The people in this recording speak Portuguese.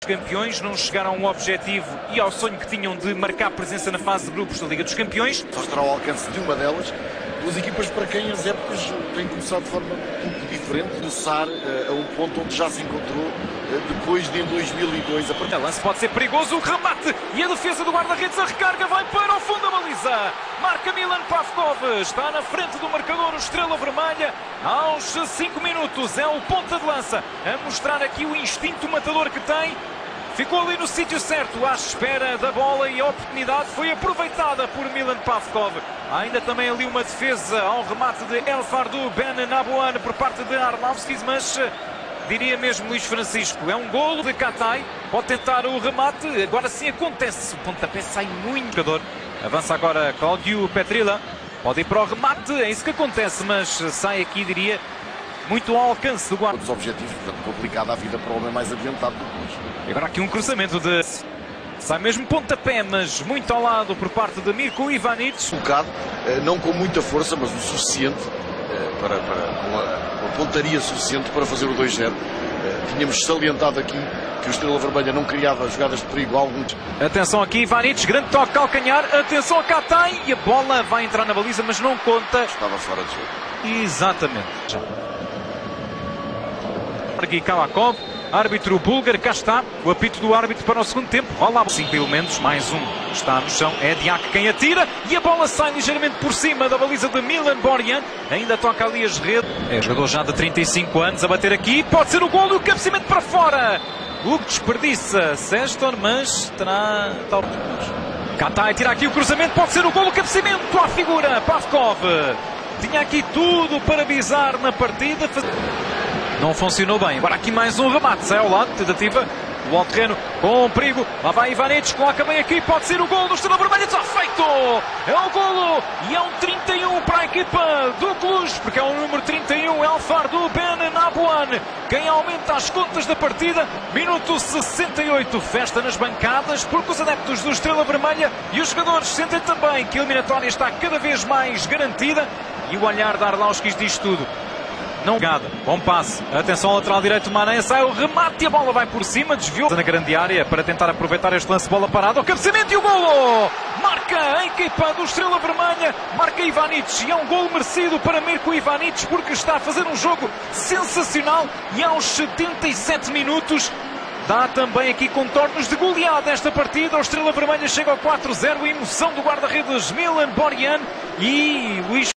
Os campeões não chegaram ao objetivo e ao sonho que tinham de marcar presença na fase de grupos da Liga dos Campeões. Só estará ao alcance de uma delas. Duas equipas para quem as épocas têm começado de forma um pouco diferente, começar a um ponto onde já se encontrou depois de em 2002. O lance pode ser perigoso, o remate e a defesa do guarda-redes, a recarga vai para o fundo da baliza. Marca Milan Pavkov, está na frente do marcador, o Estrela Vermelha, aos 5 minutos, é o ponta de lança, a mostrar aqui o instinto matador que tem. Ficou ali no sítio certo, à espera da bola, e a oportunidade foi aproveitada por Milan Pavkov. Há ainda também ali uma defesa ao remate de El Fardou Ben Nabouan por parte de Arlovskis, mas diria mesmo Luís Francisco, é um golo de Katai, pode tentar o remate, agora sim acontece, o pontapé sai muito. Avança agora Claudio Petrila, pode ir para o remate, é isso que acontece, mas sai aqui, diria, muito ao alcance do guarda. Dos objetivos, portanto, complicada a vida para o homem mais adiantado do que nós. E agora aqui um cruzamento de... Sai mesmo pontapé, mas muito ao lado por parte de Mirko Ivanic. Colocado, não com muita força, mas o suficiente, para uma pontaria suficiente para fazer o 2-0. Tínhamos salientado aqui que o Estrela Vermelha não criava jogadas de perigo alguns. Atenção aqui, Ivanic, grande toque calcanhar, atenção a Katai, e a bola vai entrar na baliza, mas não conta. Estava fora de jogo. Exatamente. Aqui Kavakov, árbitro búlgaro, cá está o apito do árbitro para o segundo tempo. Rola a 5 elementos, mais um está no chão, é Diak quem atira, e a bola sai ligeiramente por cima da baliza de Milan Borjan, ainda toca ali as redes. É jogador já de 35 anos a bater aqui, pode ser o golo e o cabeceamento para fora. O que desperdiça Seston, mas terá tal. Katai tira aqui o cruzamento, pode ser o golo, o cabeceamento à figura, Pavkov. Tinha aqui tudo para avisar na partida. Não funcionou bem. Agora aqui mais um remate. Sai ao lado. Tentativa. O alto terreno com perigo. Lá vai Ivanic. Coloca bem aqui. Pode ser o gol do Estrela Vermelha. Está feito. É o golo. E é um 31 para a equipa do Cluj. Porque é o número 31. El Fardou Ben Nabouan. Quem aumenta as contas da partida. Minuto 68. Festa nas bancadas. Porque os adeptos do Estrela Vermelha e os jogadores sentem também que a eliminatória está cada vez mais garantida. E o olhar de Arlovskis diz tudo. Não gada, bom passe, atenção ao lateral direito, Mané, sai o remate e a bola vai por cima, desviou na grande área para tentar aproveitar este lance, bola parada, o cabeceamento e o golo! Marca a equipa do Estrela Vermelha, marca Ivanic, e é um golo merecido para Mirko Ivanic, porque está a fazer um jogo sensacional, e aos 77 minutos dá também aqui contornos de goleada esta partida. O Estrela Vermelha chega ao 4-0, a emoção do guarda-redes Milan Borjan, e Luís